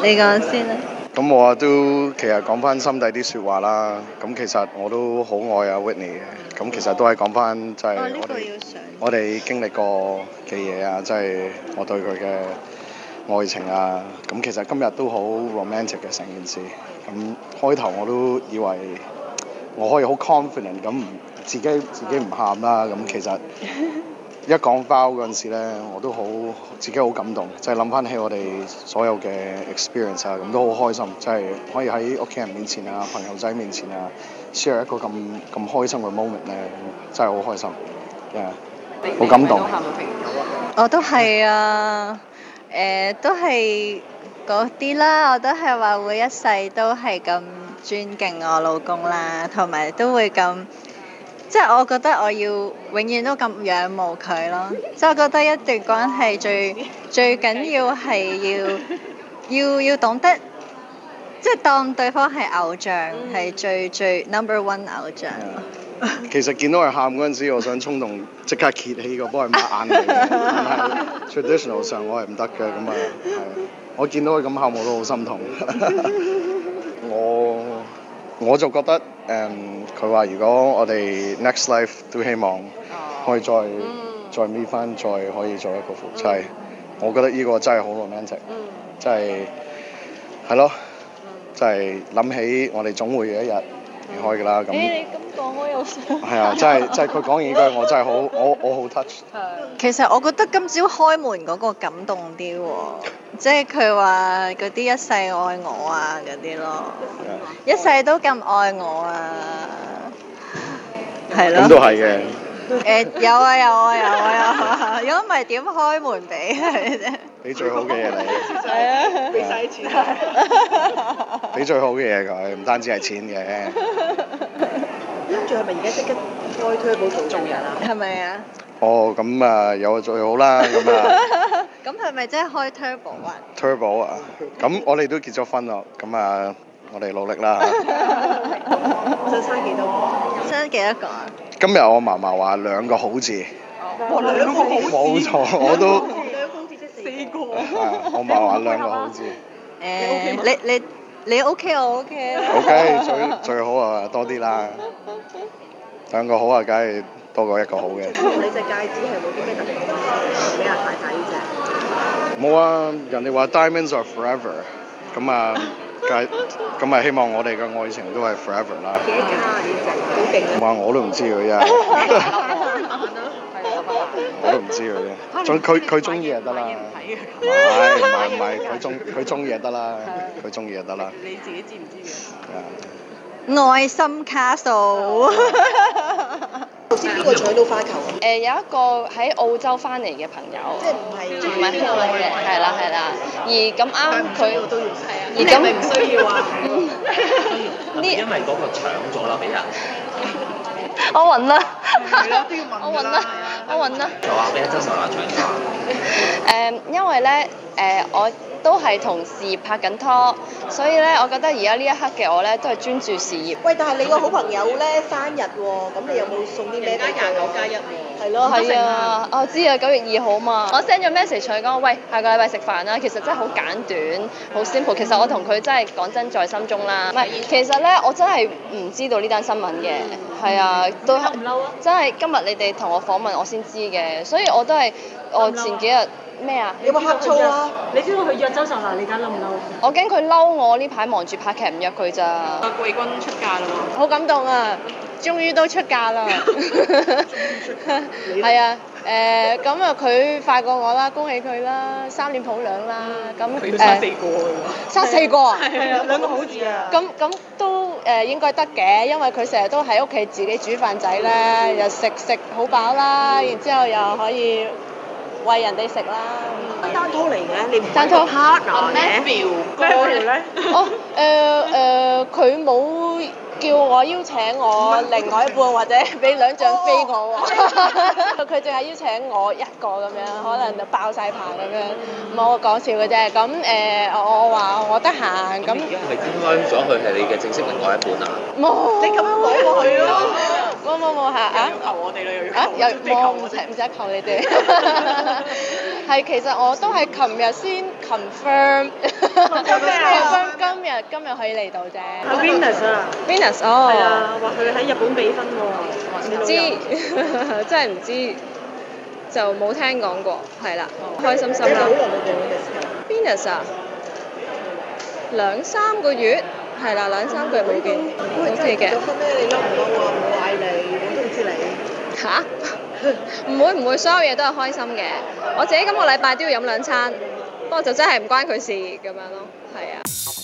你講先啦。 咁我都其實講翻心底啲説話啦。咁其實我都好愛阿 Whitney 嘅。咁其實都係講翻即係我哋經歷過嘅嘢啊，即係我對佢嘅愛情啊。咁其實今日都好 romantic 嘅成件事。咁開頭我都以為我可以好 confident 咁自己唔喊啦。咁其實一講 vow 嗰陣時咧，我都自己好感動，即係諗翻起我哋所有嘅 experience 啊，咁都好開心，即係可以喺屋企人面前啊、朋友仔面前啊 share 一個咁開心嘅 moment 咧，真係好開心，好感動。 我都係啊，都係嗰啲啦，我都係話會一世都係咁尊敬我老公啦，同埋都會咁。即係我覺得我要永遠都咁仰慕佢咯，即係我覺得一段關係最緊要係要懂得，即係當對方係偶像，係最 number one 偶像。 其實見到佢喊嗰陣時，我想衝動即刻揭起個幫佢抹眼淚嘅，但係 traditional 上我係唔得嘅，咁啊係，我見到佢咁喊我都好心痛。我就覺得佢話如果我哋 next life 都希望可以再 meet 翻，再可以做一個夫妻。我覺得呢個真係好 romantic，真係係咯，真係諗起我哋總會有一日離開㗎啦。咁你咁講我又想。 係啊，真係佢講完呢句我真係我好 touch。 其實我覺得今朝開門嗰個感動啲喎，即係佢話嗰啲一世愛我啊嗰啲咯，一世都咁愛我啊，係咯。 咁都係嘅。 有啊，如果唔係點開門俾佢啫？ 俾最好嘅嘢你。 係啊， 俾晒錢。 俾最好嘅嘢佢，唔單止係錢嘅。 跟住係咪而家即刻開推補做人啊？ 係咪啊？ 哦，咁啊有最好啦，咁啊。 咁係咪真係開 turbo 啊 ？Turbo 啊，咁我哋都結咗婚咯，咁啊，我哋努力啦。 想生幾多個？ 生幾多個啊？ 今日我嫲嫲話2個好字。 哇，2個好字。 冇錯，我都。 2個好字即係4個。 係，我嫲話2個好字。 你 OK 我 OK。 OK，最好啊，多啲啦。2個好啊，梗係多過1個好嘅。 你隻戒指係冇啲咩特別嘅俾阿太太呢隻？ 冇啊，人哋話 diamonds are forever，咁啊，咁啊希望我哋嘅愛情都係 forever 啦。 幾多卡啊？呢隻好勁啊！ 哇，我都唔知佢真係。我都唔知佢啫，佢中意就得啦。唔係，佢中意就得啦，佢中意就得啦。 你自己知唔知嘅？ 愛心卡數。 頭先邊個搶到花球啊？ 有一個喺澳洲翻嚟嘅朋友， 即係唔係香港嘅，係啦。而咁啱佢都要係啊， 而咁咪唔需要啊？ 因為嗰個搶咗啦，俾人。 我暈啦。 係咯，都要問㗎啦。 我暈啦。 就話俾人真實話搶咗。 因為咧，我都係同事業拍緊拖，所以咧，我覺得而家呢一刻嘅我咧，都係專注事業。 喂，但係你個好朋友咧生日喎，咁你有冇送啲咩俾佢？29+1喎。係咯， 係啊，我知啊，9月2號嘛。我 send 咗 message 佢講，喂，下個禮拜食飯啦。其實真係好簡短，好 simple。其實我同佢真係講真在心中啦。唔係，其實咧，我真係唔知道呢單新聞嘅。係啊，都嬲唔嬲啊？ 真係今日你哋同我訪問，我先知嘅。所以我都係我前幾日。咩啊？ 有冇呷醋啊？ 你知道佢約周秀娜，你而家嬲唔嬲？ 我驚佢嬲我呢排忙住拍劇唔約佢咋。 季軍出嫁啦喎！ 好感動啊！終於都出嫁啦！係啊，咁啊佢快過我啦，恭喜佢啦，3年抱兩啦，咁佢要生4個㗎喎。 生4個啊？ 係啊，2個好字啊！ 咁都應該得嘅，因為佢成日都喺屋企自己煮飯仔啦，又食好飽啦，然之後又可以為人哋食啦。 單拖嚟嘅，你唔單拖 partner 嘅？ 咩嗰條咧？ 佢冇叫我邀請我另外一半或者俾2張飛我喎，佢淨係邀請我一個咁樣，可能就爆晒棚咁樣，冇講笑嘅啫。咁我話我得閒咁。 而家係咪公開咗佢係你嘅正式另外一半啊？ 冇。你咁樣講過去咯。冇係啊！ 求我哋啦，又要又唔使求你哋。係其實我都係琴日先 confirm。 今日可以嚟到啫。 阿 Venus 啊， Venus 係哦， 啊，話佢喺日本俾分喎， 唔知真係唔知，就冇聽講過，係啦，開心心啦。 好耐冇見 Venus 㗎。 Venus 啊，2-3個月，係啦，2-3個月冇見，OK 嘅。 結咗婚咧，你嬲唔嬲啊？我嗌你，我都唔知你。 嚇？唔會，所有嘢都係開心嘅。我自己今個禮拜都要飲2餐，不過就真係唔關佢事咁樣咯，係啊。